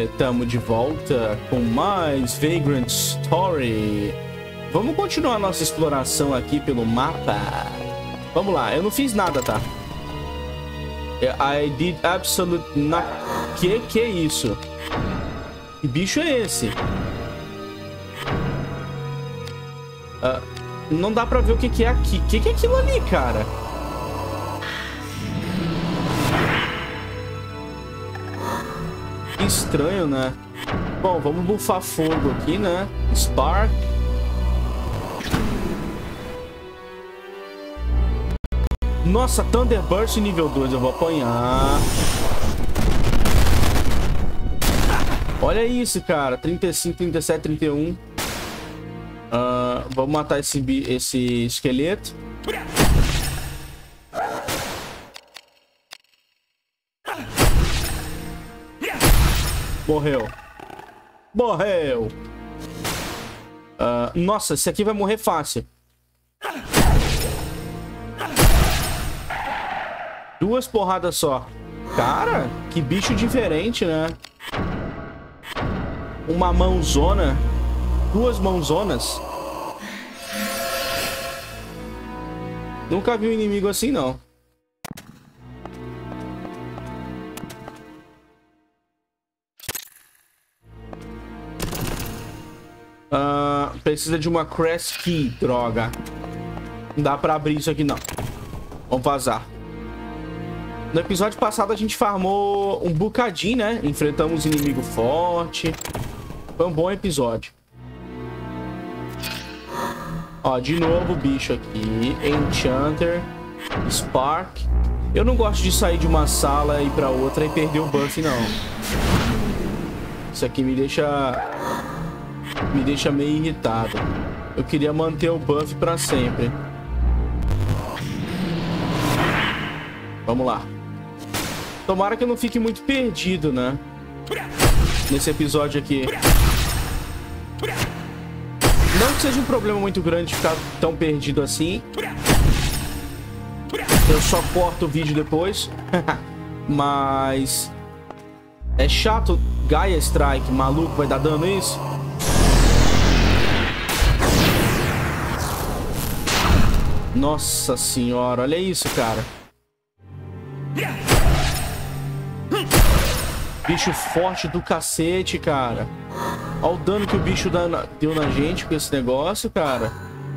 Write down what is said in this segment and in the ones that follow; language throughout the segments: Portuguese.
Tamo de volta com mais Vagrant Story. Vamos continuar nossa exploração aqui pelo mapa. Vamos lá, eu não fiz nada, tá? I did absolute not... Que é isso? Que bicho é esse? Não dá pra ver o que é aqui. O que é aquilo ali, cara? Que estranho, né? Bom, vamos bufar fogo aqui, né? Spark. Nossa, Thunderburst nível 2. Eu vou apanhar. Olha isso, cara. 35, 37, 31. Vamos matar esse esqueleto. Morreu. Morreu. Nossa, esse aqui vai morrer fácil. 2 porradas só. Cara, que bicho diferente, né? Uma mãozona. 2 mãozonas. Nunca vi um inimigo assim, não. Precisa de uma Crash Key, droga. Não dá pra abrir isso aqui, não. Vamos vazar. No episódio passado a gente farmou um bocadinho, né? Enfrentamos um inimigo forte. Foi um bom episódio. Ó, de novo o bicho aqui. Enchanter. Spark. Eu não gosto de sair de uma sala e ir pra outra e perder o buff, não. Isso aqui me deixa meio irritado. Eu queria manter o buff pra sempre. Vamos lá. Tomara que eu não fique muito perdido, né? Nesse episódio aqui. Não que seja um problema muito grande ficar tão perdido assim. Eu só corto o vídeo depois. Mas... é chato. Gaia Strike, maluco, vai dar dano isso? Nossa senhora, olha isso, cara. Bicho forte do cacete, cara. Olha o dano que o bicho deu na gente com esse negócio, cara.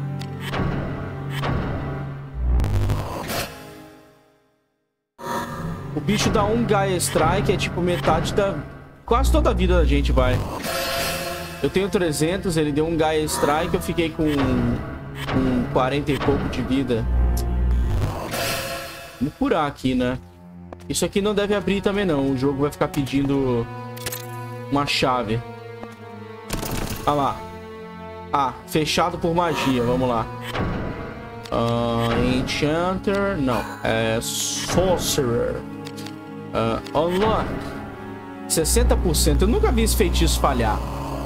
O bicho dá um Gaia Strike, é tipo metade da... quase toda a vida da gente vai. Eu tenho 300, ele deu um Gaia Strike, eu fiquei com 40 e pouco de vida. Vamos curar aqui, né? Isso aqui não deve abrir também, não. O jogo vai ficar pedindo uma chave. Olha lá. Fechado por magia. Vamos lá. Enchanter. Não. Sorcerer. Unlock. 60%. Eu nunca vi esse feitiço falhar.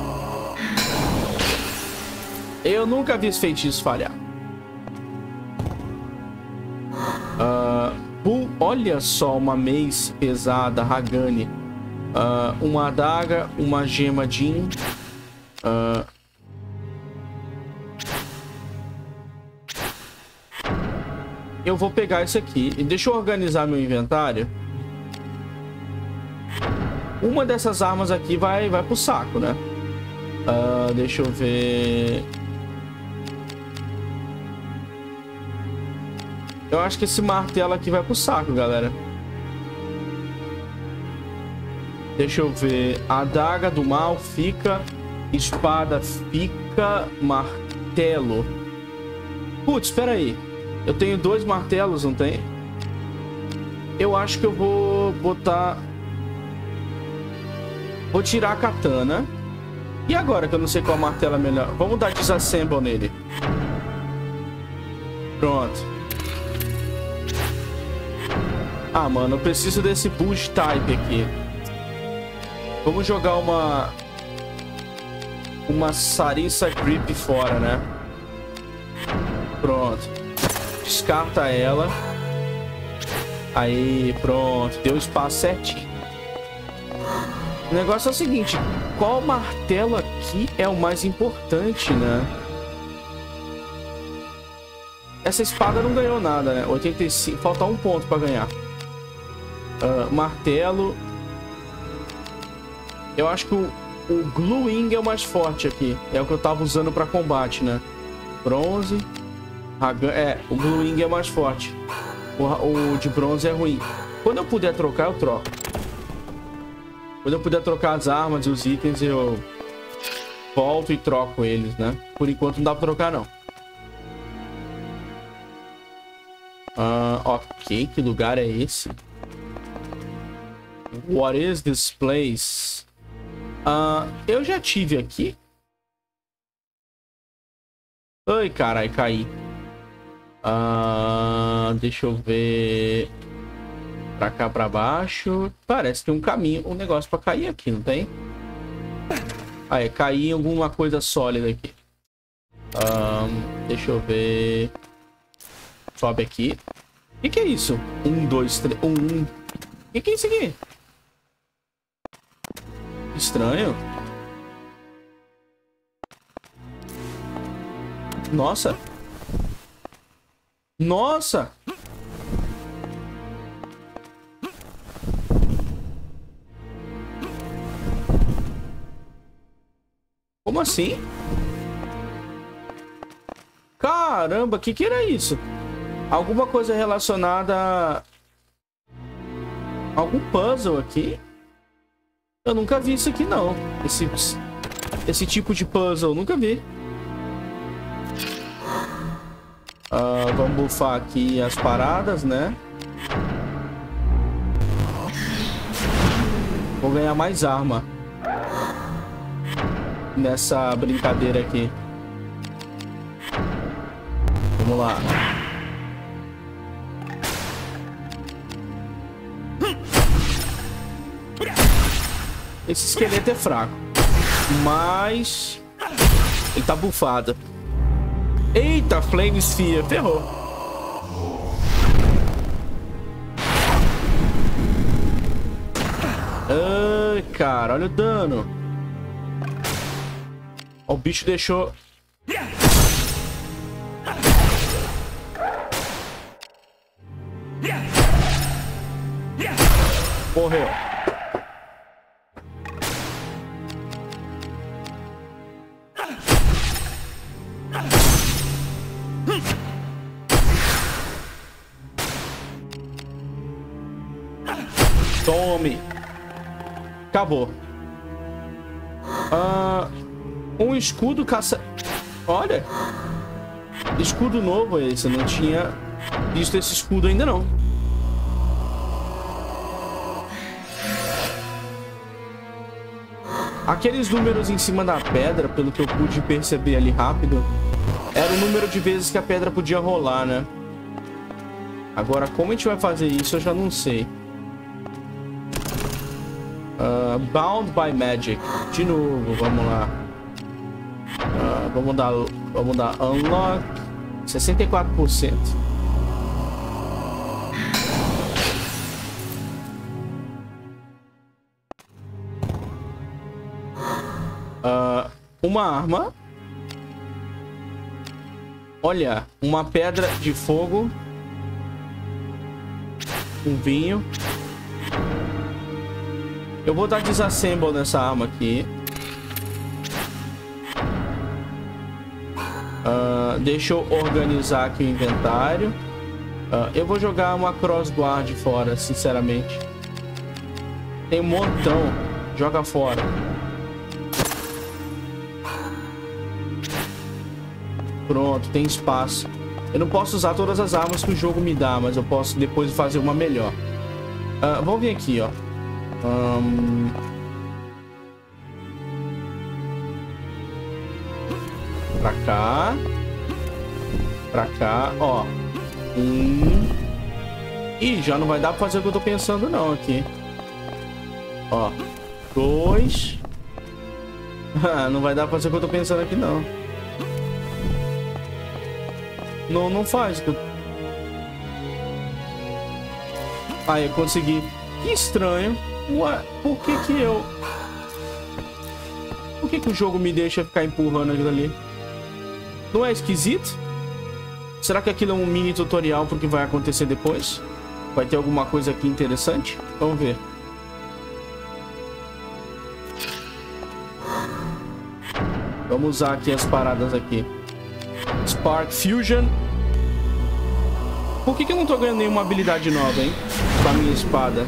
Eu nunca vi esse feitiço falhar. Olha só, uma mace pesada, Hagani. Uma adaga, uma gema Jin. Eu vou pegar isso aqui. E deixa eu organizar meu inventário. Uma dessas armas aqui vai pro saco, né? Deixa eu ver... eu acho que esse martelo aqui vai pro saco, galera. Deixa eu ver. A adaga do mal fica. Espada fica. Martelo. Putz, espera aí. Eu tenho 2 martelos, não tem? Eu acho que eu vou botar... vou tirar a katana. E agora que eu não sei qual martelo é melhor? Vamos dar disassemble nele. Pronto. Mano, eu preciso desse boost type aqui. Vamos jogar uma Sarissa Grip fora, né? Pronto. Descarta ela. Aí, pronto. Deu espaço certinho. O negócio é o seguinte, qual martelo aqui é o mais importante, né? Essa espada não ganhou nada, né? 85, falta 1 ponto pra ganhar. Martelo. Eu acho que o Glue Wing é o mais forte aqui. É o que eu tava usando pra combate, né? Bronze. O Glue Wing é mais forte. O de bronze é ruim. Quando eu puder trocar, eu troco. Quando eu puder trocar as armas e os itens, eu volto e troco eles, né? Por enquanto não dá pra trocar, não. Ok, que lugar é esse? What is this place? Eu já tive aqui. Ai, carai, caí. Deixa eu ver. Pra cá, pra baixo. Parece que tem um caminho, um negócio pra cair aqui, não tem? É cair em alguma coisa sólida aqui. Deixa eu ver. Sobe aqui. O que é isso? 1, 2, 3. 1. O que é isso aqui? Estranho. Nossa. Nossa. Como assim? Caramba, que era isso? Alguma coisa relacionada a algum puzzle aqui? Eu nunca vi isso aqui, não. Esse tipo de puzzle, nunca vi. Vamos bufar aqui as paradas, né? Vou ganhar mais arma nessa brincadeira aqui. Vamos lá. Esse esqueleto é fraco, mas ele tá bufado. Eita, Flame Sphere, ferrou. Ai, cara, olha o dano. O bicho deixou... Morreu. Tome. Acabou. Um escudo caça... Olha. Escudo novo esse. Eu não tinha visto esse escudo ainda não. Aqueles números em cima da pedra, pelo que eu pude perceber ali rápido, era o número de vezes que a pedra podia rolar, né? Agora, como a gente vai fazer isso, eu já não sei. Bound by Magic. De novo, vamos lá. Vamos dar Unlock. 64%. Uma arma. Olha, uma pedra de fogo. Um vinho. Eu vou dar Disassemble nessa arma aqui. Deixa eu organizar aqui o inventário. Eu vou jogar uma Crossguard fora, sinceramente. Tem um montão. Joga fora. Pronto, tem espaço. Eu não posso usar todas as armas que o jogo me dá, mas eu posso depois fazer uma melhor. Vamos vir aqui, ó. Pra cá. Pra cá, ó. Ih, já não vai dar pra fazer o que eu tô pensando não aqui. Ó. 2. Não vai dar pra fazer o que eu tô pensando aqui não. Não faz. Eu consegui. Que estranho. Ué, por que eu... que o jogo me deixa ficar empurrando aquilo ali? Não é esquisito? Será que aquilo é um mini tutorial pro que vai acontecer depois? Vai ter alguma coisa aqui interessante? Vamos ver. Vamos usar aqui as paradas aqui. Spark Fusion. Por que eu não tô ganhando nenhuma habilidade nova, hein? Com a minha espada.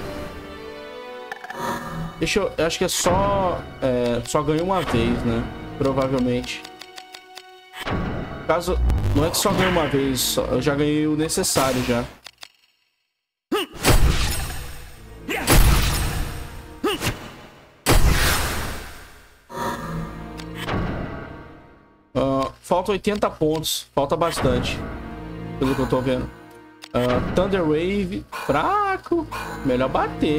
Deixa eu... Acho que é só... só ganho uma vez, né? Provavelmente. Caso... Não é que só ganho uma vez. Eu já ganhei o necessário, já. Falta 80 pontos. Falta bastante. Pelo que eu tô vendo. Thunder Wave. Fraco. Melhor bater.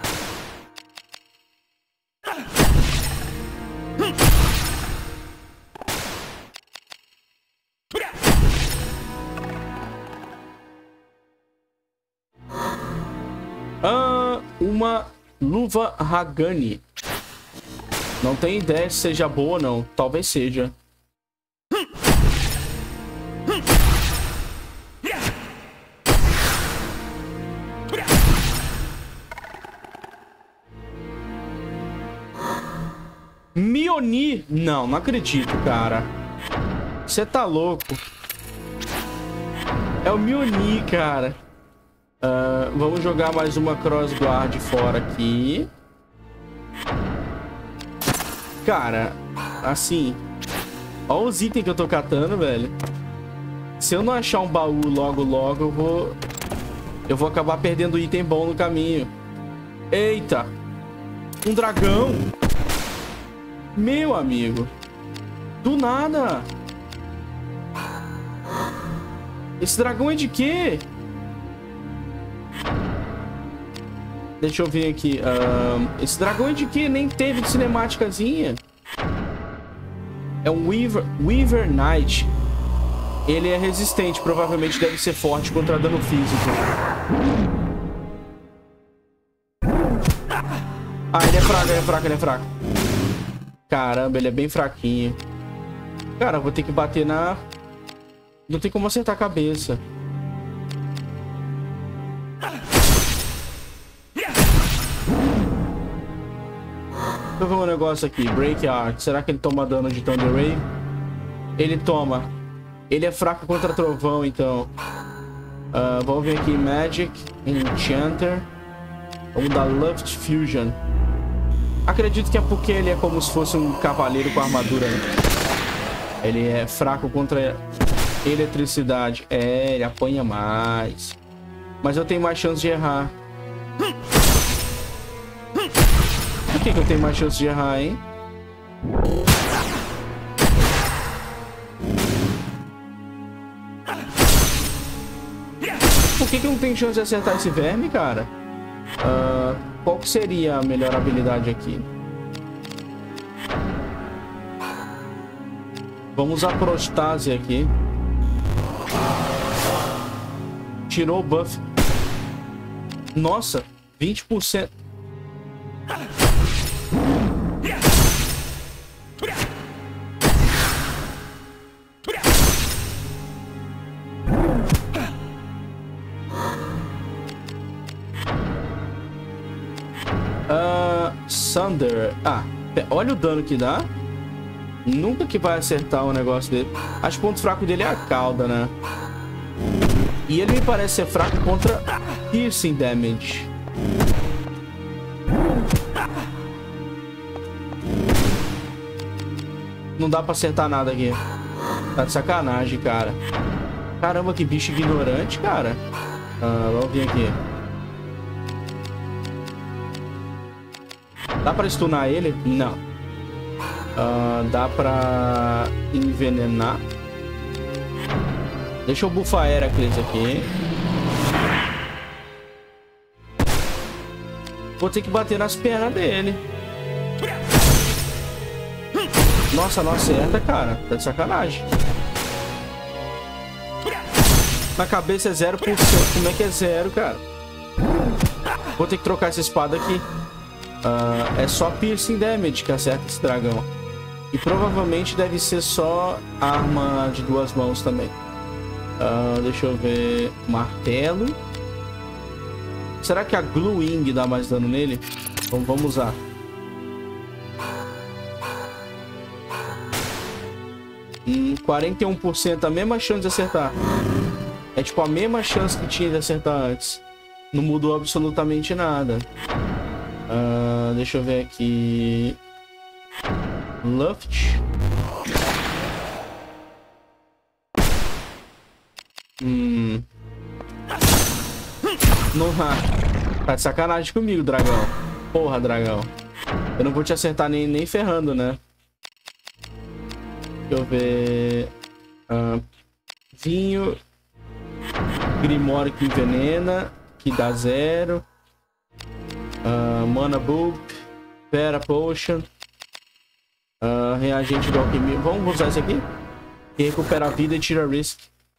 Uma luva Hagani. Não tenho ideia se seja boa ou não. Talvez seja. Mioni? Não, não acredito, cara. Você tá louco. É o Mioni, cara. Vamos jogar mais uma Crossguard fora aqui. Cara, assim... Olha os itens que eu tô catando, velho. Se eu não achar um baú logo, eu vou acabar perdendo item bom no caminho. Eita! Um dragão! Meu amigo. Do nada. Esse dragão é de quê? Deixa eu ver aqui. Esse dragão é de quê? Nem teve de cinemáticazinha. É um Weaver Knight. Ele é resistente. Provavelmente deve ser forte contra dano físico. Ele é fraco. Caramba, ele é bem fraquinho. Cara, eu vou ter que bater na... Não tem como acertar a cabeça. Deixa eu ver um negócio aqui. Break Art. Será que ele toma dano de Thunder Wave? Ele toma. Ele é fraco contra trovão, então. Vamos ver aqui. Magic. Enchanter. Vamos dar Luft Fusion. Acredito que é porque ele é como se fosse um cavaleiro com armadura, né? Ele é fraco contra eletricidade. Ele apanha mais. Mas eu tenho mais chance de errar. Por que eu tenho mais chance de errar, hein? Por que eu não tenho chance de acertar esse verme, cara? Qual que seria a melhor habilidade aqui? Vamos usar Prostase aqui. Tirou o buff. Nossa, 20%. Thunder. Olha o dano que dá. Nunca que vai acertar o negócio dele. Acho que o ponto fraco dele é a cauda, né? E ele me parece ser fraco contra piercing damage. Não dá pra acertar nada aqui. Tá de sacanagem, cara. Caramba, que bicho ignorante, cara. Vamos vir aqui. Dá pra stunar ele? Não. Dá pra envenenar. Deixa eu bufar Heracles aqui. Vou ter que bater nas pernas dele. Nossa, não acerta, cara. Tá de sacanagem. Na cabeça é 0%. Como é que é 0, cara? Vou ter que trocar essa espada aqui. É só piercing damage que acerta esse dragão. E provavelmente deve ser só arma de 2 mãos também. Deixa eu ver. Martelo. Será que a Glue Wing dá mais dano nele? Então vamos usar. Hum, 41%, a mesma chance de acertar. É tipo a mesma chance que tinha de acertar antes. Não mudou absolutamente nada. Deixa eu ver aqui. Luft. Não, tá de sacanagem comigo, dragão. Porra, dragão. Eu não vou te acertar nem ferrando, né? Deixa eu ver. Vinho. Grimório que envenena. Que dá 0. Mana Bulb. Vera Potion. Reagente do alquimia. Vamos usar esse aqui? Que recupera a vida e tira risk.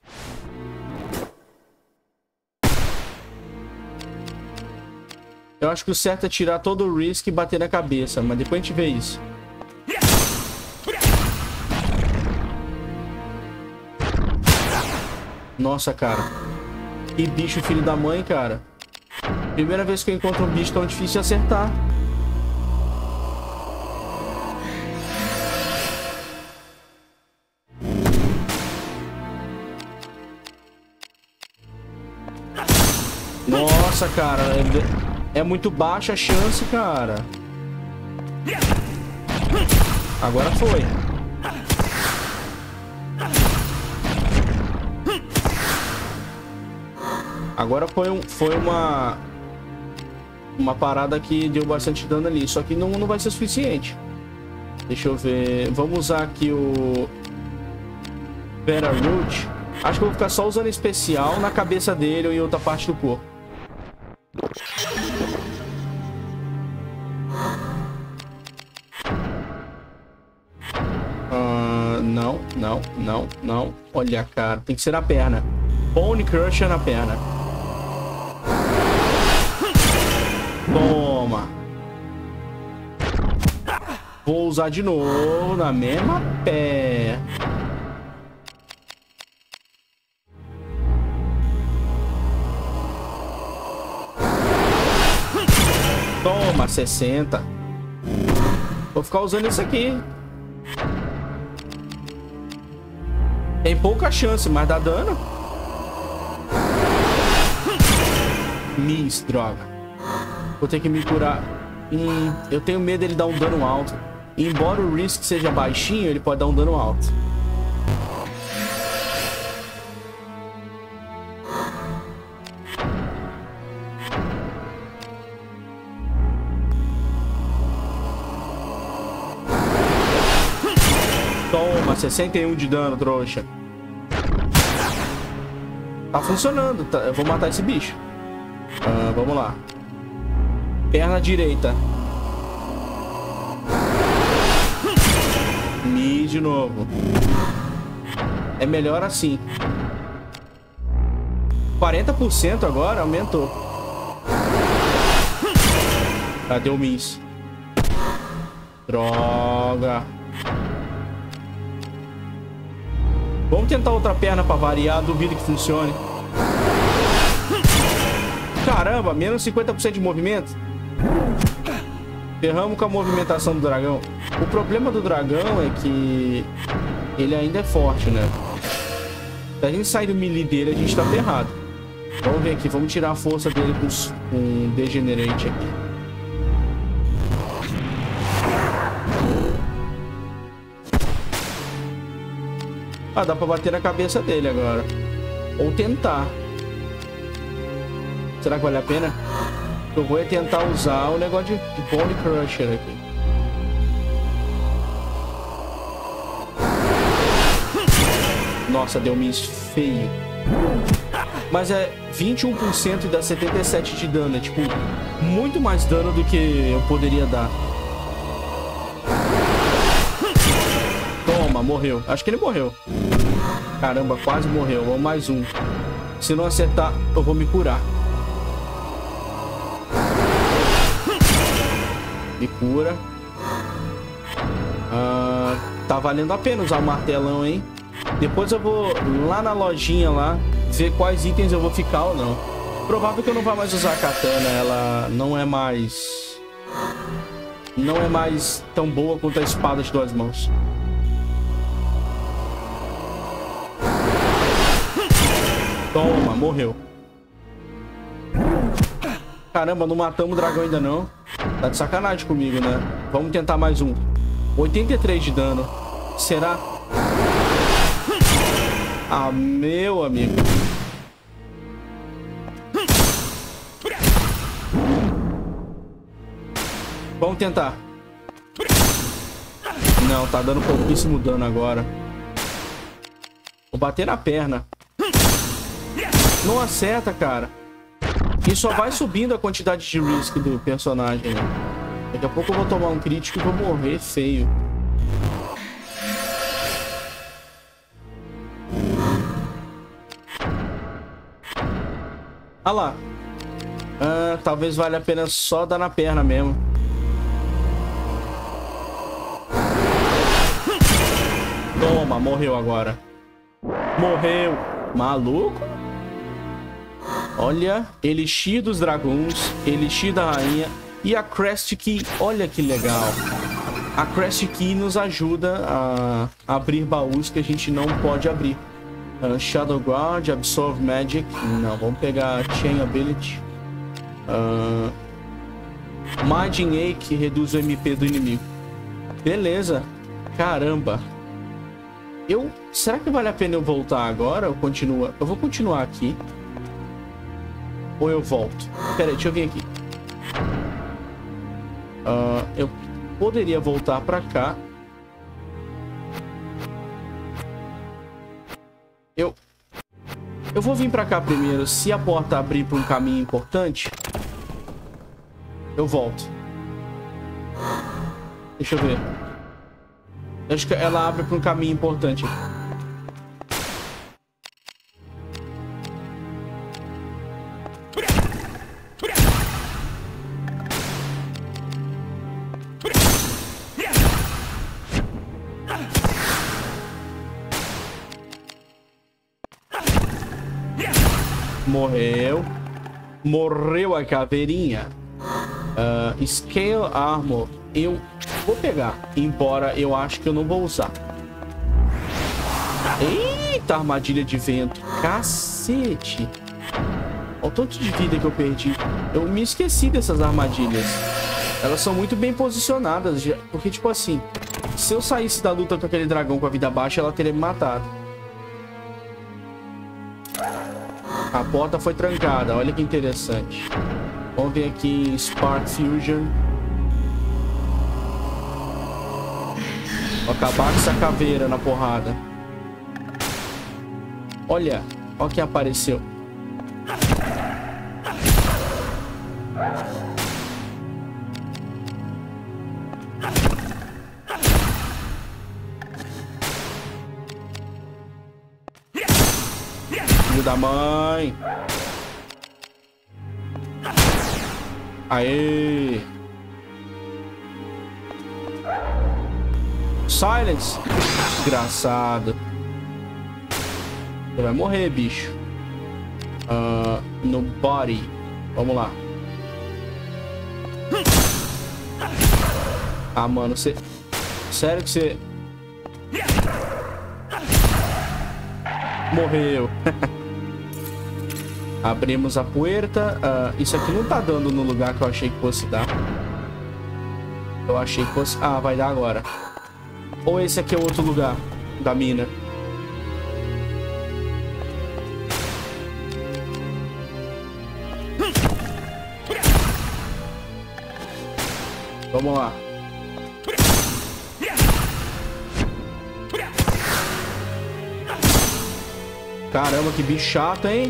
Eu acho que o certo é tirar todo o risk e bater na cabeça. Mas depois a gente vê isso. Nossa, cara. Que bicho filho da mãe, cara. Primeira vez que eu encontro um bicho tão difícil de acertar. Nossa, cara. É muito baixa a chance, cara. Agora foi. Agora foi uma parada que deu bastante dano ali. Só que não vai ser suficiente. Deixa eu ver. Vamos usar aqui o Vera Root. Acho que eu vou ficar só usando especial na cabeça dele ou em outra parte do corpo. Não. Olha, cara. Tem que ser na perna. Bone Crusher na perna. Toma. Vou usar de novo na mesma perna. Toma, 60. Vou ficar usando isso aqui. Tem pouca chance, mas dá dano. Miss, droga. Vou ter que me curar. Eu tenho medo dele dar um dano alto. Embora o risk seja baixinho, ele pode dar um dano alto. Toma, 61 de dano, trouxa. Tá funcionando, tá? Eu vou matar esse bicho. Vamos lá. Perna direita. Mi de novo. É melhor assim. 40% agora, aumentou. Cadê o miss? Droga. Vamos tentar outra perna pra variar. Duvido que funcione. Caramba, menos 50% de movimento. Ferramos com a movimentação do dragão. O problema do dragão é que ele ainda é forte, né? Se a gente sair do melee dele, a gente tá ferrado. Vamos ver aqui, vamos tirar a força dele com um Degenerate aqui. Dá pra bater na cabeça dele agora. Ou tentar. Será que vale a pena? Eu vou tentar usar o negócio de Bone Crusher aqui. Nossa, deu miss feio. Mas é 21% e dá 77 de dano. É tipo, muito mais dano do que eu poderia dar. Toma, morreu. Acho que ele morreu. Caramba, quase morreu. Vamos mais um. Se não acertar, eu vou me curar. Me cura. tá valendo a pena usar o martelão, hein? Depois eu vou lá na lojinha lá, ver quais itens eu vou ficar ou não. Provável que eu não vá mais usar a katana, ela não é mais tão boa quanto a espada de 2 mãos. Toma, morreu. Caramba, não matamos o dragão ainda não. Tá de sacanagem comigo, né? Vamos tentar mais um. 83 de dano. Será? Ah, meu amigo. Vamos tentar. Não, tá dando pouquíssimo dano agora. Vou bater na perna. Não acerta, cara. E só vai subindo a quantidade de risk do personagem, né? Daqui a pouco eu vou tomar um crítico e vou morrer feio. Ah lá. Ah, talvez valha a pena só dar na perna mesmo. Toma, morreu agora. Morreu. Maluco? Olha, Elixir dos Dragões, Elixir da Rainha e a Crest Key. Olha que legal. A Crest Key nos ajuda a abrir baús que a gente não pode abrir. Shadow Guard, Absorb Magic. Não, vamos pegar Chain Ability. Margin A, que reduz o MP do inimigo. Beleza. Caramba. Será que vale a pena eu voltar agora ou continua? Eu vou continuar aqui. Ou eu volto? Pera aí, deixa eu vir aqui. Eu poderia voltar pra cá. Eu vou vir pra cá primeiro. Se a porta abrir pra um caminho importante, eu volto. Deixa eu ver. Acho que ela abre pra um caminho importante. Morreu. Morreu a caveirinha. Scale Armor. Eu vou pegar. Embora eu acho que eu não vou usar. Eita, armadilha de vento. Cacete. Olha o tanto de vida que eu perdi. Eu me esqueci dessas armadilhas. Elas são muito bem posicionadas. Porque, tipo assim, se eu saísse da luta com aquele dragão com a vida baixa, ela teria me matado. A porta foi trancada. Olha que interessante. Vamos ver aqui em Spark Fusion. Vou acabar com essa caveira na porrada. Olha. Olha quem apareceu. Filho da mãe. Aê. Silence. Desgraçado. Você vai morrer, bicho. No body. Vamos lá. Ah, mano, você... Sério que você... Morreu. Abrimos a puerta. Isso aqui não tá dando no lugar que eu achei que fosse dar. Eu achei que fosse... Ah, vai dar agora. Ou esse aqui é outro lugar da mina. Vamos lá. Caramba, que bicho chato, hein?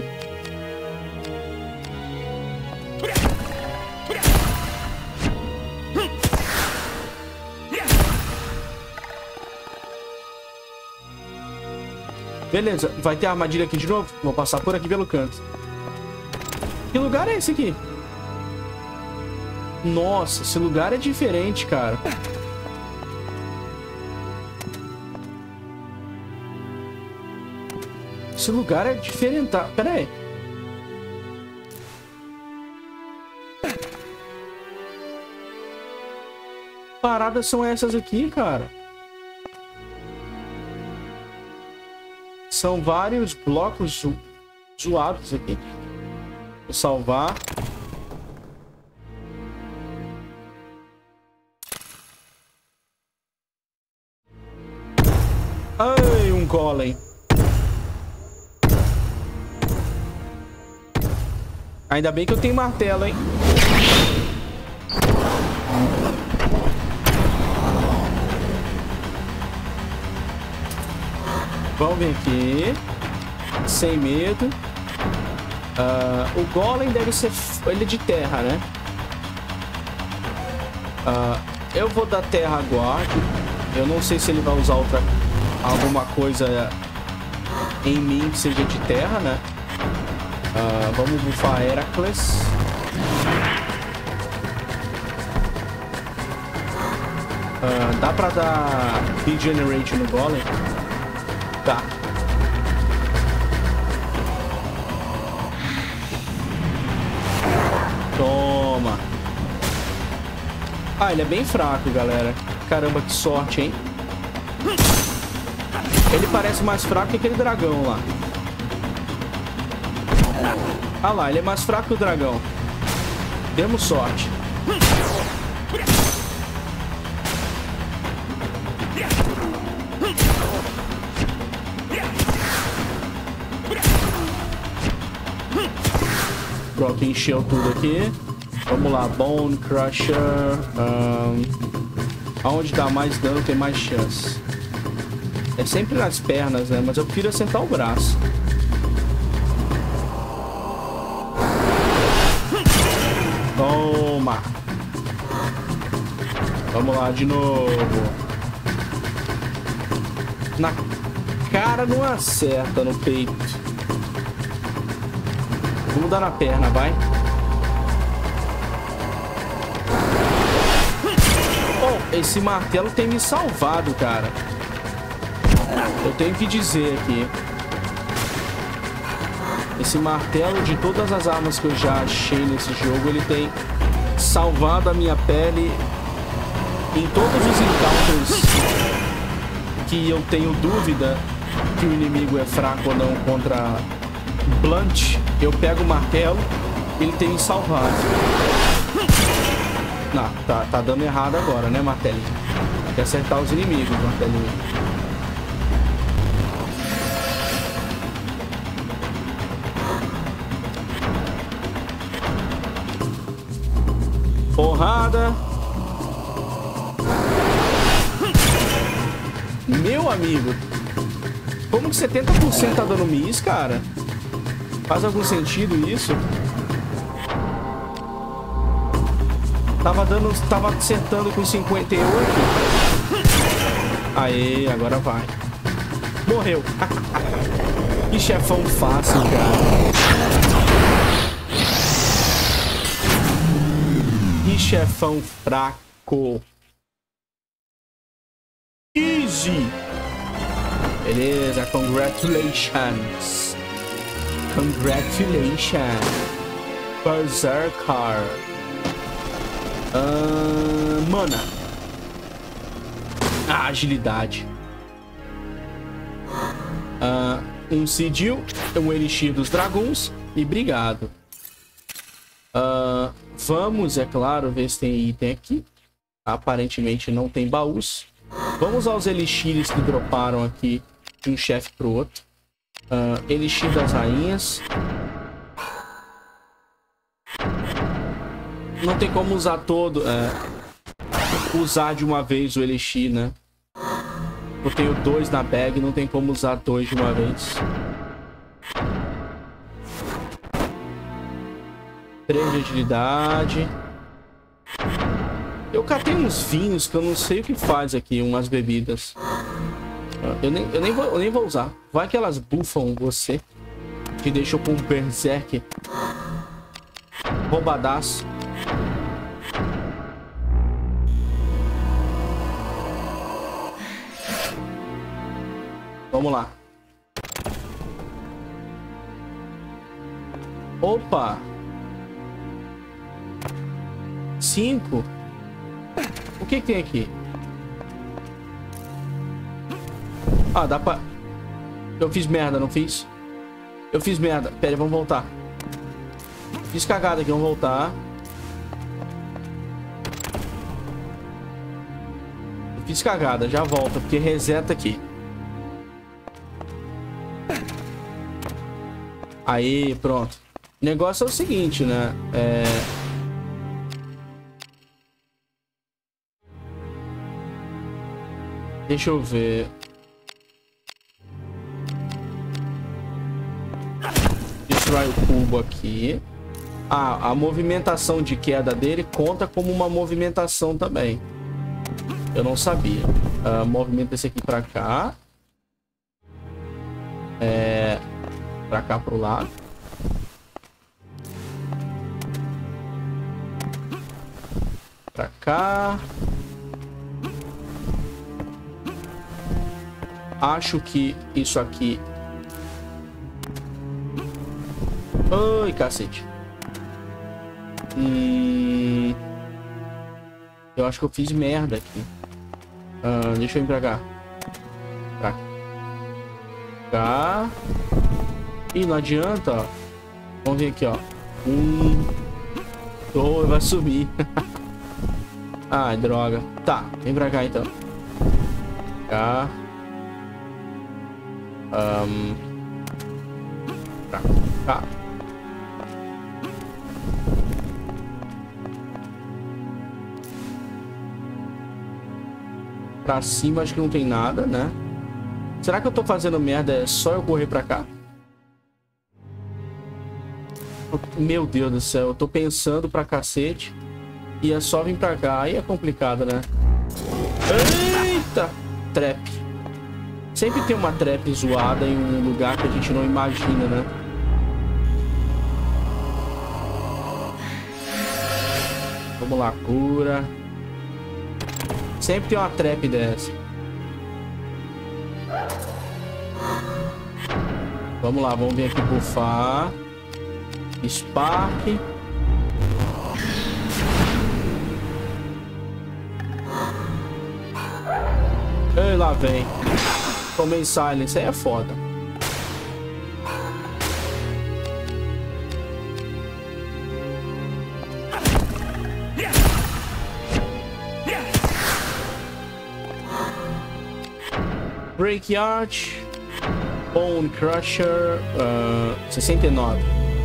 Beleza, vai ter armadilha aqui de novo? Vou passar por aqui pelo canto. Que lugar é esse aqui? Nossa, esse lugar é diferente, cara. Esse lugar é diferente. Pera aí. Paradas são essas aqui, cara? São vários blocos zoados aqui. Vou salvar. Ai, um golem. Ainda bem que eu tenho martelo, hein? Vamos ver aqui. Sem medo. O golem deve ser... Ele é de terra, né? Eu vou dar terra a guarda. Eu não sei se ele vai usar alguma coisa em mim que seja de terra, né? Vamos bufar Heracles. Dá pra dar Regeneration no golem? Tá. Toma. Ele é bem fraco, galera. Caramba, que sorte, hein? Ele parece mais fraco que aquele dragão lá. Ah lá, ele é mais fraco que o dragão. Demos sorte. Pronto, encheu tudo aqui. Vamos lá, Bone Crusher. Aonde dá mais dano tem mais chance. É sempre nas pernas, né? Mas eu prefiro acertar o braço. Toma. Vamos lá de novo. Na cara não acerta, no peito. Vamos dar na perna, vai. Esse martelo tem me salvado, cara. Eu tenho que dizer aqui. Esse martelo, de todas as armas que eu já achei nesse jogo, ele tem salvado a minha pele em todos os encounters que eu tenho dúvida que o inimigo é fraco ou não contra Blunt. Eu pego o martelo, ele tem me salvado. Não, tá dando errado agora, né, martelinho? Tem que acertar os inimigos, martelinho. Porrada. Meu amigo. Como que 70% tá dando miss, cara? Faz algum sentido isso? Tava acertando com 58. Aê, agora vai. Morreu. Que chefão fácil, cara. Que chefão fraco. Easy. Beleza, congratulations. Congratulations. Berserker. Mana. Agilidade. Um Sigil. Um Elixir dos Dragões. E obrigado. Vamos, é claro, ver se tem item aqui. Aparentemente não tem baús. Vamos aos elixires que droparam aqui de um chefe pro outro. Elixir das rainhas. Não tem como usar todo... usar de uma vez o elixir, né? Eu tenho 2 na bag, não tem como usar 2 de uma vez. 3 de agilidade. Eu catei uns vinhos que eu não sei o que faz aqui, umas bebidas. Eu nem vou usar. Vai que elas buffam você. Te deixam com um berserk roubadaço. Vamos lá. Opa! 5? O que tem aqui? Ah, dá pra... Eu fiz merda, não fiz? Eu fiz merda. Pera aí, vamos voltar. Fiz cagada aqui, vamos voltar. Eu fiz cagada, já volta, porque reseta aqui. Aí, pronto. O negócio é o seguinte, né? Deixa eu ver. Destrói o cubo aqui. Ah, a movimentação de queda dele conta como uma movimentação também. Eu não sabia. Movimenta esse aqui pra cá. Pra cá pro lado. Pra cá. Acho que isso aqui... Ai, cacete. Eu acho que eu fiz merda aqui. Deixa eu ir pra cá. Pra cá. Ih, não adianta, ó. Vamos ver aqui, ó. 2. Vai sumir. Ai, droga. Tá, vem pra cá então. Cá. Pra cá. Pra cima acho que não tem nada, né? Será que eu tô fazendo merda? É só eu correr pra cá? Meu Deus do céu, eu tô pensando pra cacete. E é só vir pra cá. Aí é complicado, né? Eita! Trap. Sempre tem uma trap zoada em um lugar que a gente não imagina, né? Vamos lá, cura. Sempre tem uma trap dessa. Vamos lá, vamos vir aqui buffar. Spark. Ei, lá vem. Tomei silence, aí é foda. Breakyard, Bone Crusher, 69.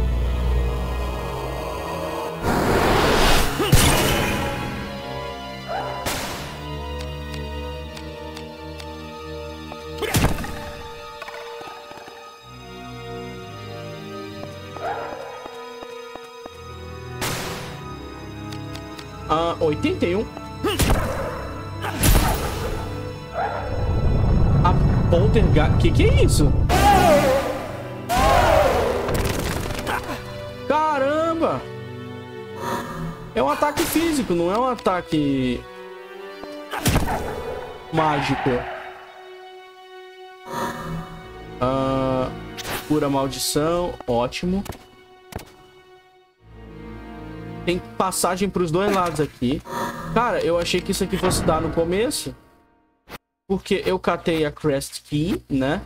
Ah, 81. Poltergeist. Que é isso? Caramba! É um ataque físico, não é um ataque mágico. Cura maldição, ótimo. Tem passagem para os dois lados aqui. Cara, eu achei que isso aqui fosse dar no começo. Porque eu catei a Crest Key, né?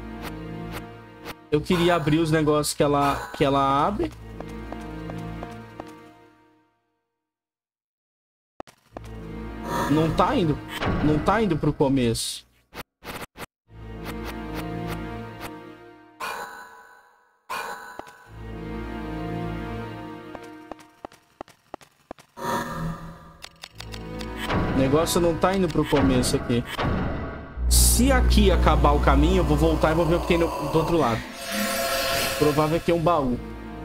Eu queria abrir os negócios que ela abre. Não tá indo pro começo. O negócio não tá indo pro começo aqui. Se aqui acabar o caminho, eu vou voltar e vou ver o que tem do outro lado. Provável que é um baú.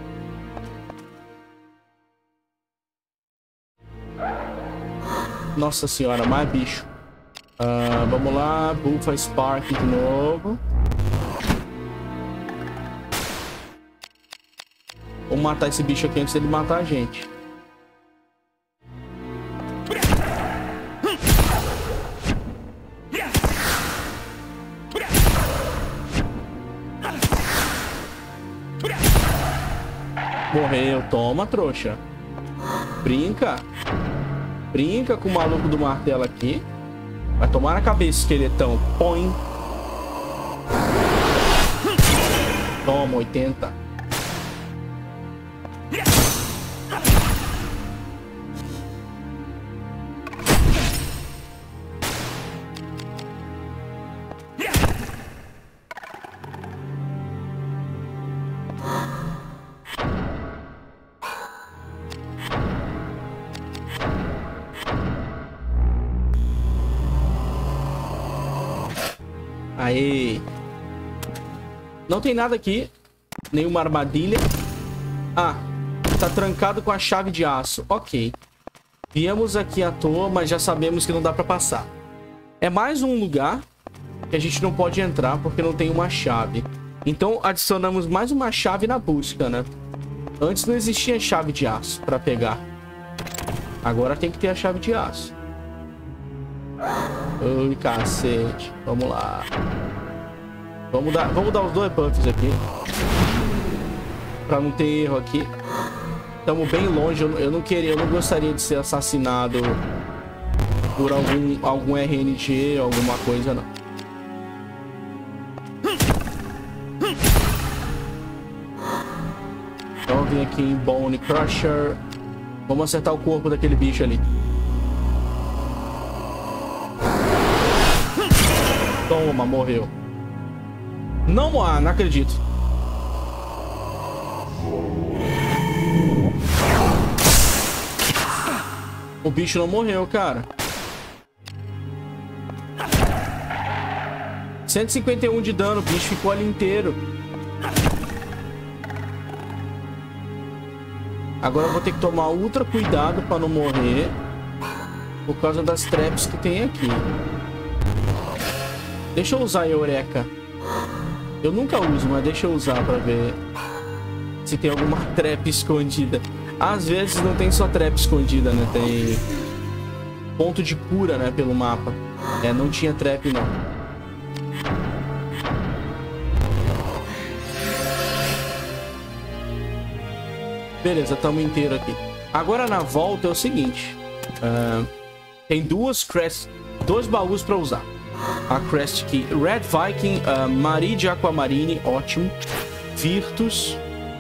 Nossa senhora, mais bicho. Vamos lá, Buffa Spark de novo. Vamos matar esse bicho aqui antes dele matar a gente. Morreu. Toma, trouxa. Brinca. Brinca com o maluco do martelo aqui. Vai tomar na cabeça, esqueletão. Põe. Toma, 80. Aê. Não tem nada aqui. Nenhuma armadilha. Ah, tá trancado com a chave de aço. Ok. Viemos aqui à toa, mas já sabemos que não dá pra passar. É mais um lugar que a gente não pode entrar porque não tem uma chave. Então adicionamos mais uma chave na busca, né? Antes não existia chave de aço pra pegar. Agora tem que ter a chave de aço. Ui, cacete. Vamos lá. Vamos dar os 2 buffs aqui. Pra não ter erro aqui. Estamos bem longe. Eu não gostaria de ser assassinado por algum RNG, alguma coisa, não. Então eu vim aqui em Bone Crusher. Vamos acertar o corpo daquele bicho ali. Toma, morreu. Não, não acredito. O bicho não morreu, cara. 151 de dano, o bicho ficou ali inteiro. Agora eu vou ter que tomar ultra cuidado pra não morrer. Por causa das traps que tem aqui. Deixa eu usar a Eureka. Eu nunca uso, mas deixa eu usar pra ver se tem alguma trap escondida. Às vezes não tem só trap escondida, né? Tem ponto de cura, né? Pelo mapa. É, não tinha trap, não. Beleza, estamos inteiro aqui. Agora na volta é o seguinte. Tem dois baús pra usar. A Crest Key Red Viking, Marie de Aquamarine, ótimo. Virtus,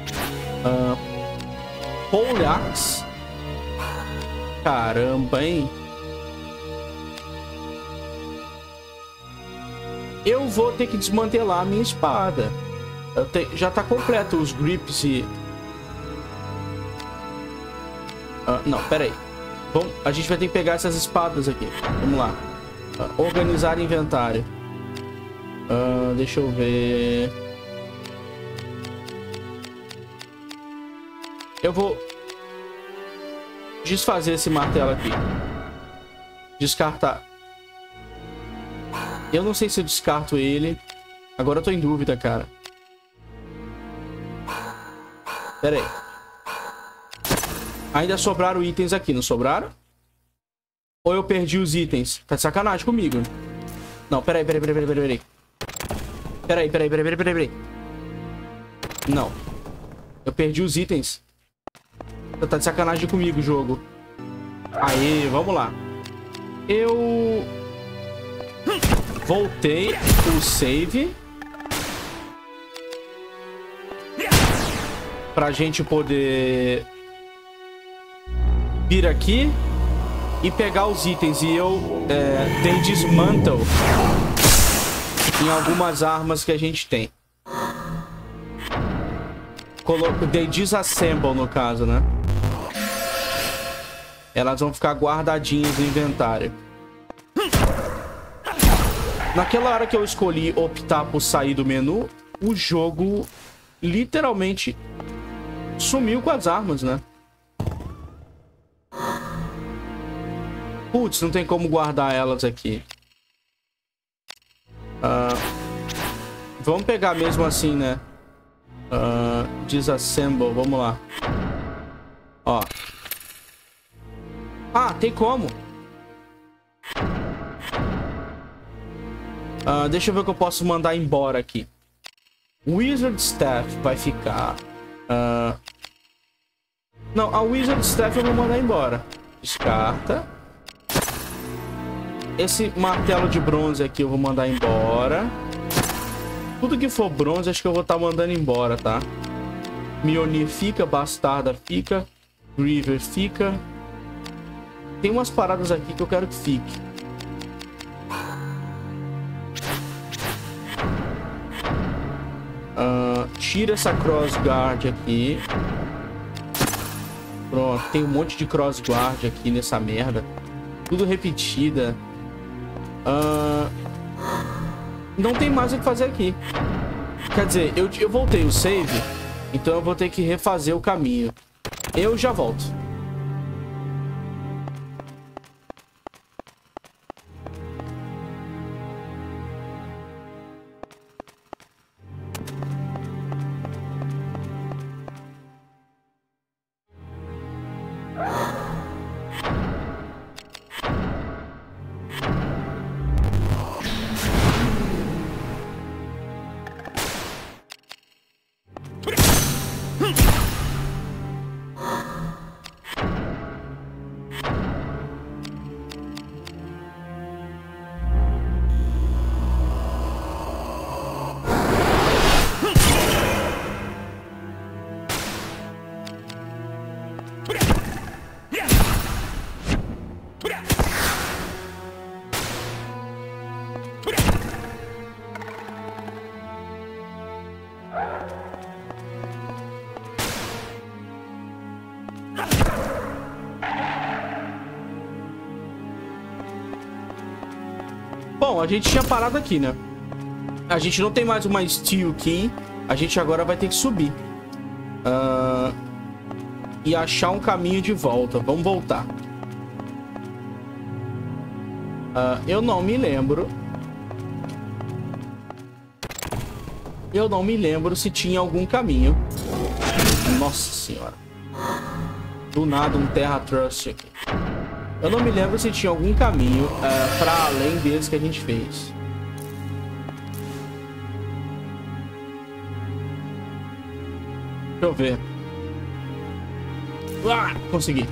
Poleaxe. Caramba, hein? Eu vou ter que desmantelar a minha espada. Já tá completo os grips e... não, pera aí. A gente vai ter que pegar essas espadas aqui. Vamos lá. Organizar inventário. Deixa eu ver. Eu vou desfazer esse martelo aqui. Descartar. Eu não sei se eu descarto ele. Agora eu tô em dúvida, cara. Pera aí. Ainda sobraram itens aqui, não sobraram? Ou eu perdi os itens? Tá de sacanagem comigo. Não, peraí. Peraí. Não. Eu perdi os itens. Tá de sacanagem comigo o jogo. Aê, vamos lá. Eu... voltei o save. Pra gente poder... vir aqui e pegar os itens. E eu dei dismantle em algumas armas que a gente tem. Dei disassemble no caso, né? Elas vão ficar guardadinhas no inventário. Naquela hora que eu escolhi optar por sair do menu, o jogo literalmente sumiu com as armas, né? Putz, não tem como guardar elas aqui. Vamos pegar mesmo assim, né? Disassemble, vamos lá. Ó. Ah, tem como. Deixa eu ver o que eu posso mandar embora aqui. Wizard Staff vai ficar. Não, a Wizard Staff eu vou mandar embora. Descarta. Esse martelo de bronze aqui eu vou mandar embora. Tudo que for bronze acho que eu vou estar mandando embora, tá? Mjolnir fica, Bastarda fica, Griever fica. Tem umas paradas aqui que eu quero que fique. Tira essa crossguard aqui. Pronto, tem um monte de crossguard aqui nessa merda. Tudo repetida. Não tem mais o que fazer aqui. Quer dizer, eu voltei o save. Então eu vou ter que refazer o caminho. Eu já volto. Bom, a gente tinha parado aqui, né? A gente não tem mais uma Steel Key. A gente agora vai ter que subir. E achar um caminho de volta. Vamos voltar. Eu não me lembro. Eu não me lembro se tinha algum caminho. Nossa senhora. Do nada um Terra Trust aqui. Eu não me lembro se tinha algum caminho pra além deles que a gente fez. Deixa eu ver. Consegui.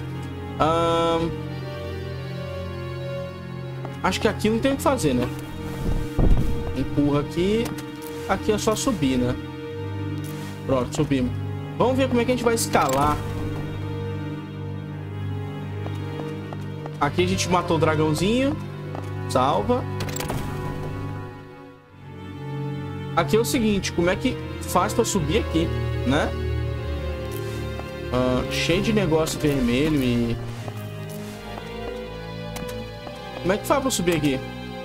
Acho que aqui não tem o que fazer, né? Empurra aqui. Aqui é só subir, né? Pronto, subimos. Vamos ver como é que a gente vai escalar. Aqui a gente matou o dragãozinho. Salva. Aqui é o seguinte, como é que faz pra subir aqui, né? Cheio de negócio vermelho e... Como é que faz pra subir aqui?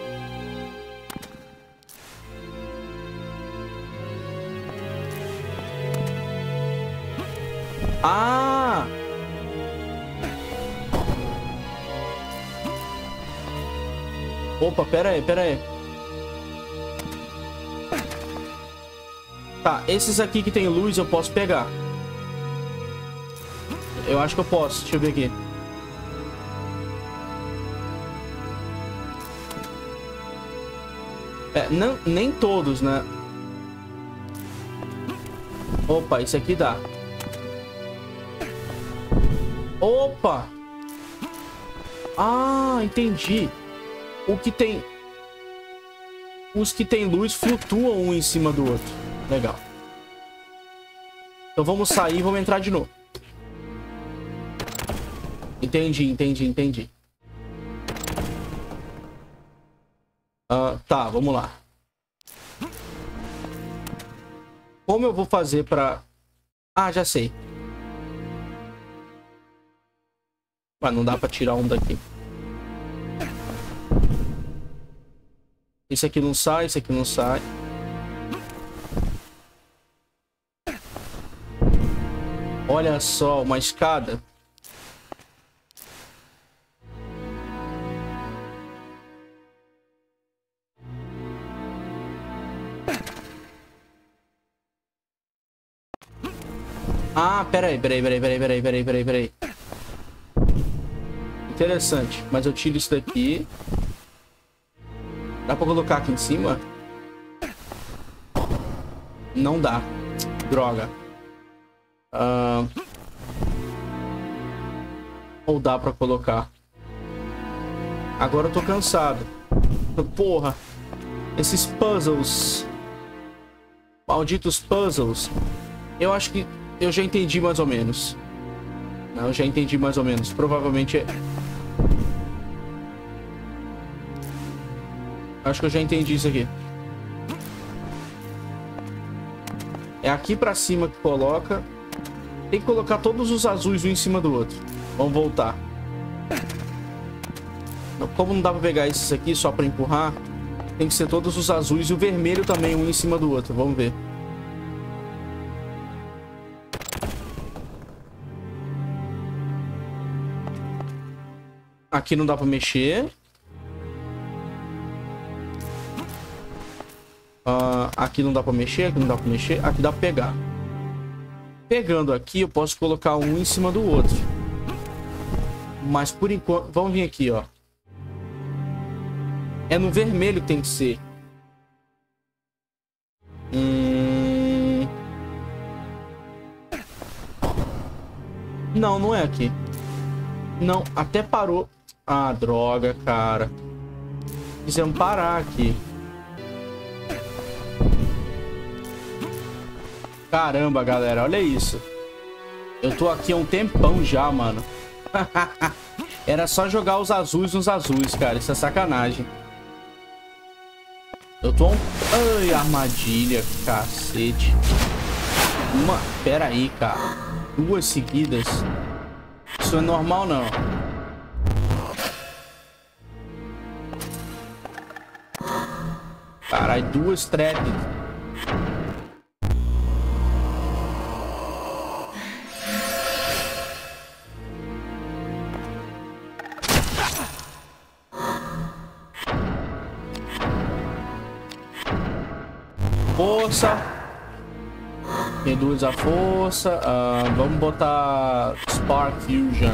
Ah! Opa, pera aí. Tá, esses aqui que tem luz eu posso pegar. Eu acho que eu posso, deixa eu ver aqui. Não, nem todos, né? Opa, esse aqui dá. Opa! Ah, entendi. O que tem... Os que tem luz flutuam um em cima do outro. Legal. Então vamos sair e vamos entrar de novo. Entendi. Tá, vamos lá. Como eu vou fazer pra... Ah, já sei. Mas não dá pra tirar um daqui. Esse aqui não sai, esse aqui não sai. Olha só, uma escada. Ah, peraí. Interessante, mas eu tiro isso daqui. Dá pra colocar aqui em cima? Não dá. Droga. Ou dá pra colocar? Agora eu tô cansado. Porra. Esses puzzles. Malditos puzzles. Eu acho que eu já entendi mais ou menos. Não, eu já entendi mais ou menos. Provavelmente é... Acho que eu já entendi isso aqui. É aqui pra cima que coloca. Tem que colocar todos os azuis um em cima do outro. Vamos voltar. Como não dá pra pegar esses aqui só pra empurrar, tem que ser todos os azuis e o vermelho também um em cima do outro. Vamos ver. Aqui não dá pra mexer. Aqui não dá pra mexer, aqui não dá pra mexer. Aqui dá pra pegar. Pegando aqui, eu posso colocar um em cima do outro. Mas por enquanto... Vamos vir aqui, ó. É no vermelho que tem que ser. Não, não é aqui. Não, até parou. Ah, droga, cara. Fizemos parar aqui. Caramba, galera, olha isso. Eu tô aqui há um tempão já, mano. Era só jogar os azuis nos azuis, cara. Isso é sacanagem. Eu tô... Ai, armadilha, cacete. Pera aí, cara. 2 seguidas. Isso é normal, não. Caralho, 2 traps. Força. Reduz a força. Vamos botar Spark Fusion.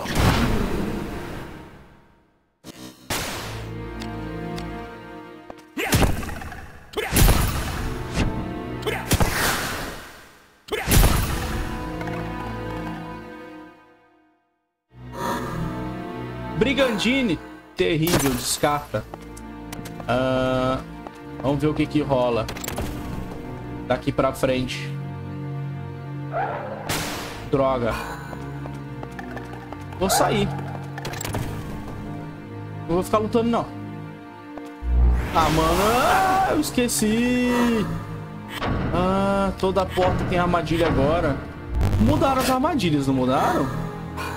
Brigandine. Terrível, descarta. Vamos ver o que rola daqui pra frente. Droga. Vou sair. Não vou ficar lutando, não. Ah, mano. Eu esqueci. Toda porta tem armadilha agora. Mudaram as armadilhas, não mudaram?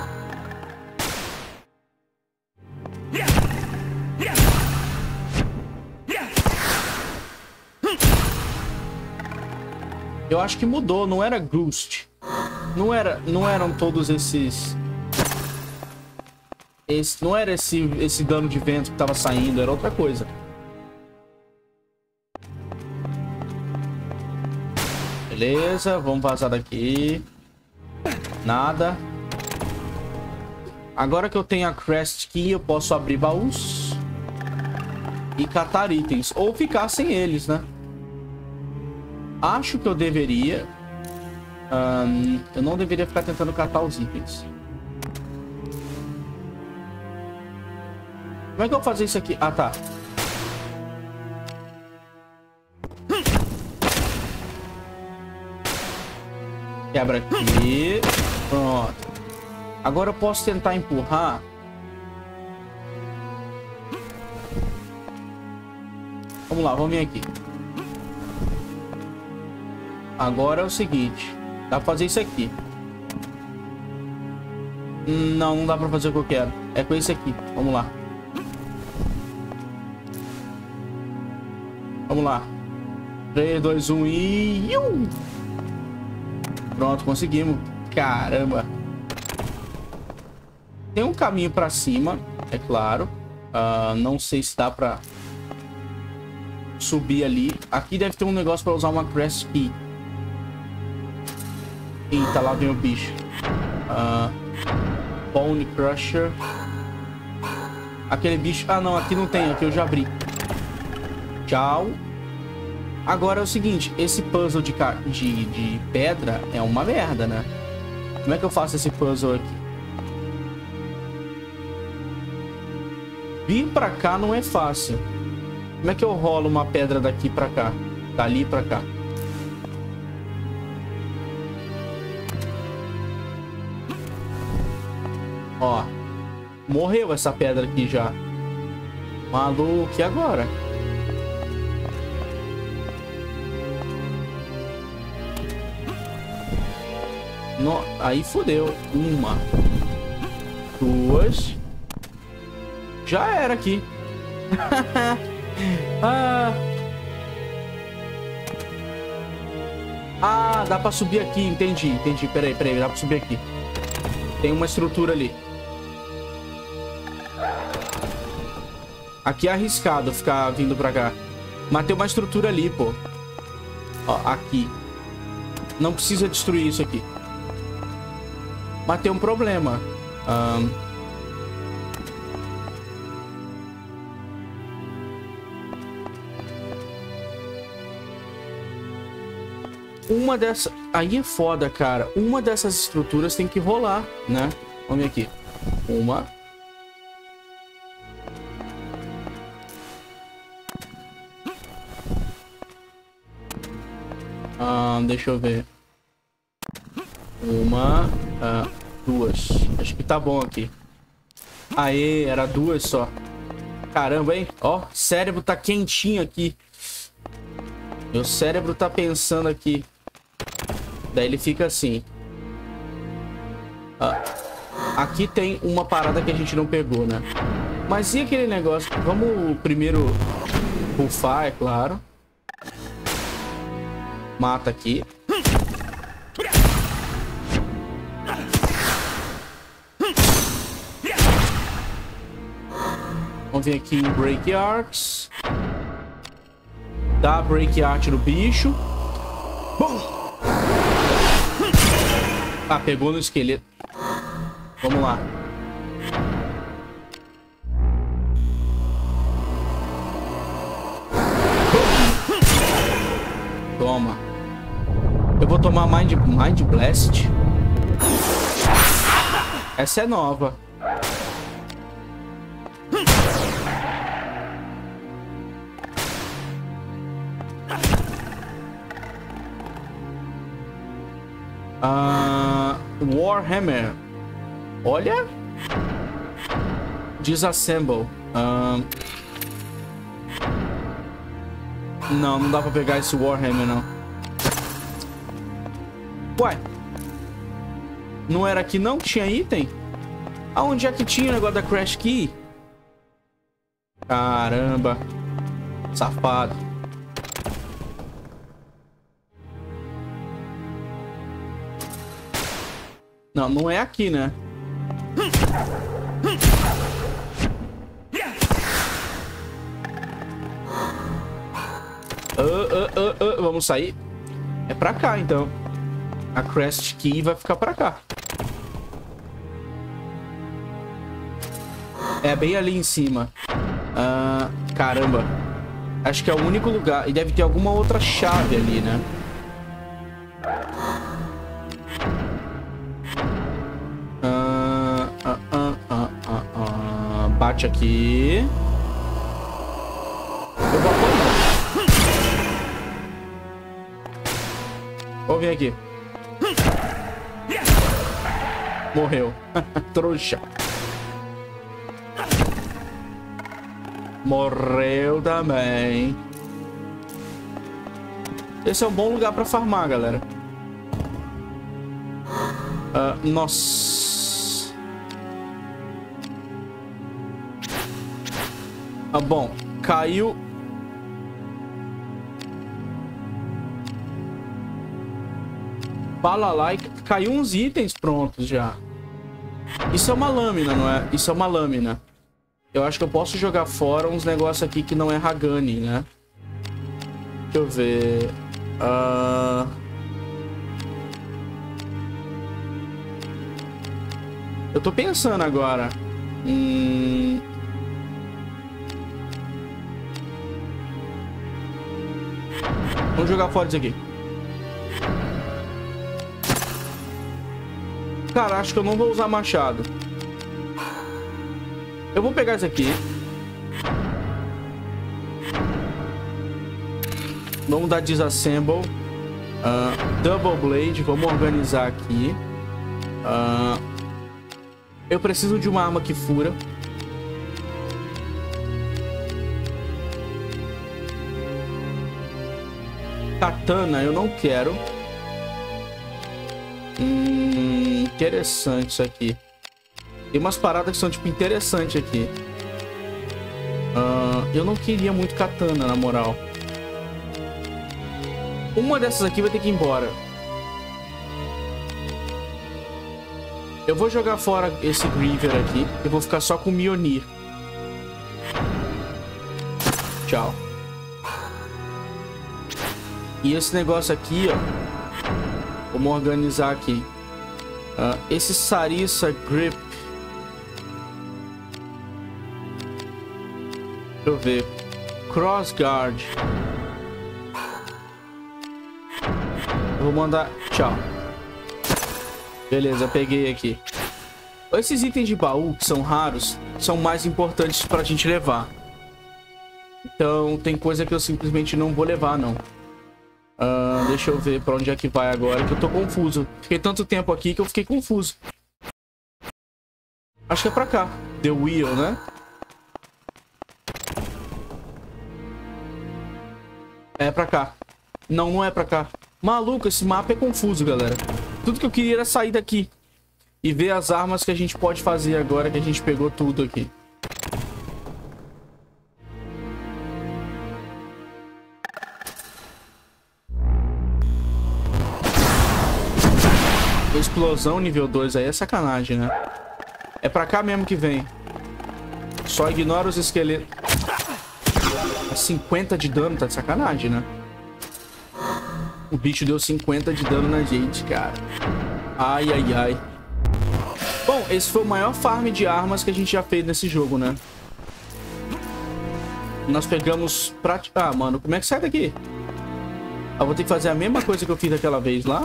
Eu acho que mudou, não era Ghost. Não eram todos esses... Não era esse dano de vento que tava saindo, era outra coisa. Beleza, vamos vazar daqui. Nada. Agora que eu tenho a Crest Key, eu posso abrir baús e catar itens. Ou ficar sem eles, né? Acho que eu deveria... eu não deveria ficar tentando catar os itens. Como é que eu vou fazer isso aqui? Ah, tá. Quebra aqui. Pronto. Agora eu posso tentar empurrar. Vamos lá, vamos vir aqui. Agora é o seguinte. Dá pra fazer isso aqui. Não, não dá pra fazer o que eu quero. É com esse aqui. Vamos lá. Vamos lá. 3, 2, 1 e... Pronto, conseguimos. Caramba. Tem um caminho pra cima, é claro. Não sei se dá pra subir ali. Aqui deve ter um negócio pra usar uma Crest Key. Eita, lá vem o bicho. Bone Crusher. Aquele bicho... Ah, não, aqui não tem. Aqui eu já abri. Tchau. Agora é o seguinte. Esse puzzle de pedra é uma merda, né? Como é que eu faço esse puzzle aqui? subir pra cá não é fácil. Como é que eu rolo uma pedra daqui pra cá? Dali pra cá. Ó. Morreu essa pedra aqui já. Maluco, e agora? No... Aí fodeu. Uma. Duas. Já era aqui. Ah, dá pra subir aqui. Entendi. Peraí. Dá pra subir aqui. Tem uma estrutura ali. Aqui é arriscado ficar vindo pra cá. Mas tem uma estrutura ali, pô. Ó, aqui. Não precisa destruir isso aqui. Mas tem um problema. Uma dessas... Aí é foda, cara. Uma dessas estruturas tem que rolar, né? Vamos ver aqui. Uma... deixa eu ver. Uma, duas. Acho que tá bom aqui. Aê, era duas só. Caramba, hein? Ó, cérebro tá quentinho aqui. Meu cérebro tá pensando aqui. Daí ele fica assim. Aqui tem uma parada que a gente não pegou, né? Mas e aquele negócio? Vamos primeiro buffar, é claro. Mata aqui. Vamos vir aqui em Break Arts. Dá Break Art no bicho. Bom. Ah, pegou no esqueleto. Vamos lá. Toma. Eu vou tomar Mind Blast. Essa é nova. Warhammer. Olha. Disassemble. Não dá pra pegar esse Warhammer, não. Ué. Não era aqui não que tinha item? Aonde é que tinha o negócio da Crash Key? Caramba. Safado. Não é aqui, né? Vamos sair. É pra cá, então. A Crash Key vai ficar pra cá. É bem ali em cima. Caramba. Acho que é o único lugar. E deve ter alguma outra chave ali, né? Bate aqui. Eu vou apanhar. Vou vir aqui. Morreu. Trouxa. Morreu também. Esse é um bom lugar pra farmar, galera. Nossa. Bom, caiu. Balalaica. Caiu uns itens prontos já. Isso é uma lâmina, não é? Isso é uma lâmina. Eu acho que eu posso jogar fora uns negócios aqui que não é Hagani, né? Deixa eu ver. Eu tô pensando agora. Vamos jogar fora isso aqui. Cara, acho que eu não vou usar machado. Eu vou pegar isso aqui. Vamos dar disassemble. Double blade. Vamos organizar aqui. Eu preciso de uma arma que fura. Katana eu não quero. Interessante isso aqui. Tem umas paradas que são tipo interessantes aqui. Eu não queria muito katana, na moral. Uma dessas aqui vai ter que ir embora. Eu vou jogar fora esse Griever aqui. Eu vou ficar só com o Mjolnir. Tchau. E esse negócio aqui, ó. Vamos organizar aqui. Esse Sarissa Grip. Deixa eu ver. Crossguard. Eu vou mandar... Tchau. Beleza, peguei aqui. Esses itens de baú, que são raros, são mais importantes pra gente levar. Então, tem coisa que eu simplesmente não vou levar, não. Deixa eu ver pra onde é que vai agora, que eu tô confuso. Fiquei tanto tempo aqui que eu fiquei confuso. Acho que é pra cá. The Wheel, né? É pra cá. Não, não é pra cá. Maluco, esse mapa é confuso, galera. Tudo que eu queria era sair daqui e ver as armas que a gente pode fazer agora que a gente pegou tudo aqui. Explosão nível 2 aí é sacanagem, né? É pra cá mesmo que vem. Só ignora os esqueletos. 50 de dano, tá de sacanagem, né? O bicho deu 50 de dano na gente, cara. Ai, ai, ai. Bom, esse foi o maior farm de armas que a gente já fez nesse jogo, né? Nós pegamos... Ah, mano, como é que sai daqui? Eu vou ter que fazer a mesma coisa que eu fiz daquela vez lá.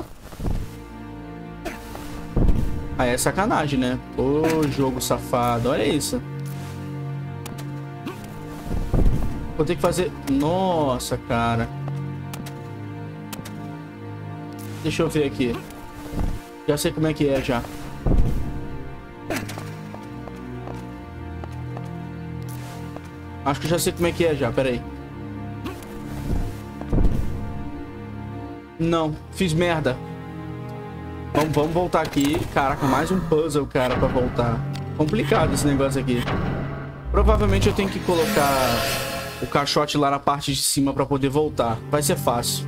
Ah, é sacanagem, né? Ô, jogo safado. Olha isso. Vou ter que fazer... Nossa, cara. Deixa eu ver aqui. Já sei como é que é, já. Acho que já sei como é que é, já. Pera aí. Não, fiz merda. Vamos voltar aqui. Caraca, mais um puzzle, cara, pra voltar. Complicado esse negócio aqui. Provavelmente eu tenho que colocar o caixote lá na parte de cima pra poder voltar. Vai ser fácil.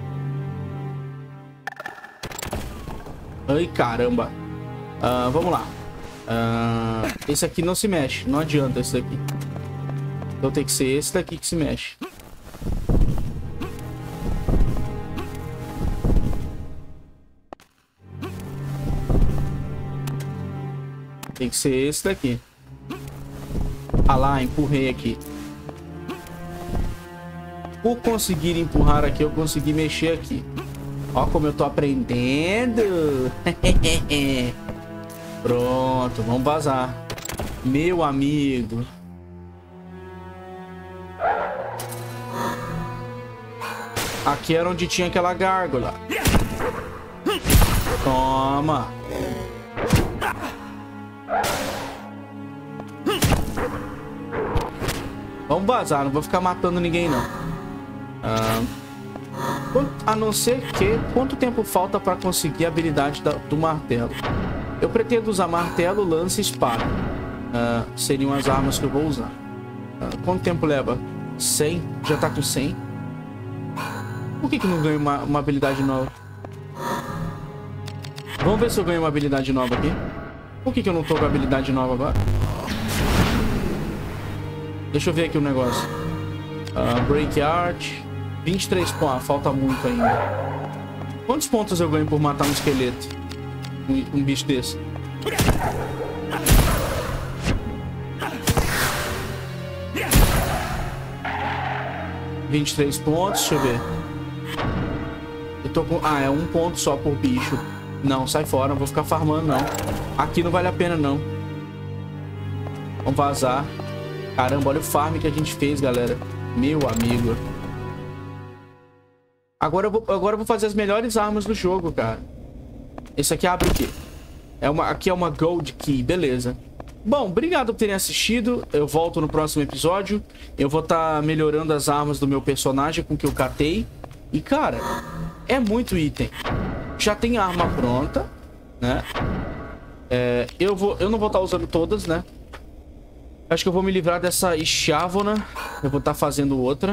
Ai, caramba. Vamos lá. Esse aqui não se mexe. Não adianta esse daqui. Então tem que ser esse daqui que se mexe. Tem que ser esse daqui. Ah lá, empurrei aqui. Por conseguir empurrar aqui, eu consegui mexer aqui. Ó como eu tô aprendendo. Pronto, vamos vazar. Meu amigo. Aqui era onde tinha aquela gárgula. Toma. Vamos vazar, não vou ficar matando ninguém, não. A não ser que... Quanto tempo falta para conseguir a habilidade do martelo? Eu pretendo usar martelo, lança e espada. Seriam as armas que eu vou usar. Quanto tempo leva? 100? Já tá com 100? Por que não ganho uma habilidade nova? Vamos ver se eu ganho uma habilidade nova aqui. Por que eu não tô com a habilidade nova agora? Deixa eu ver aqui o negócio. Break Art. 23 pontos. Ah, falta muito ainda. Quantos pontos eu ganho por matar um esqueleto? Um bicho desse? $23 pontos. Deixa eu ver. Eu tô com... Ah, é 1 ponto só por bicho. Não, sai fora. Não vou ficar farmando, não. Aqui não vale a pena, não. Vamos vazar. Caramba, olha o farm que a gente fez, galera. Meu amigo. Agora eu vou fazer as melhores armas do jogo, cara. Esse aqui abre o quê? Aqui é uma Gold Key, beleza. Bom, obrigado por terem assistido. Eu volto no próximo episódio. Eu vou estar melhorando as armas do meu personagem com que eu catei. E, cara, é muito item. Já tem a arma pronta, né? Eu não vou estar usando todas, né? Acho que eu vou me livrar dessa Shyvana. Eu vou estar fazendo outra.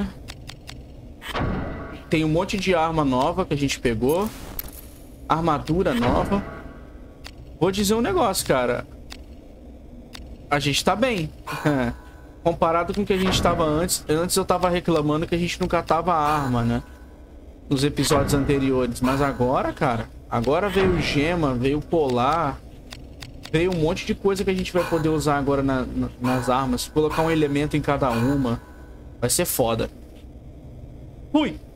Tem um monte de arma nova que a gente pegou. Armadura nova. Vou dizer um negócio, cara. A gente tá bem. Comparado com o que a gente tava antes. Antes eu tava reclamando que a gente não catava arma, né? Nos episódios anteriores. Mas agora, cara... Agora veio gema, veio polar... Veio um monte de coisa que a gente vai poder usar agora nas armas. Colocar um elemento em cada uma. Vai ser foda. Fui!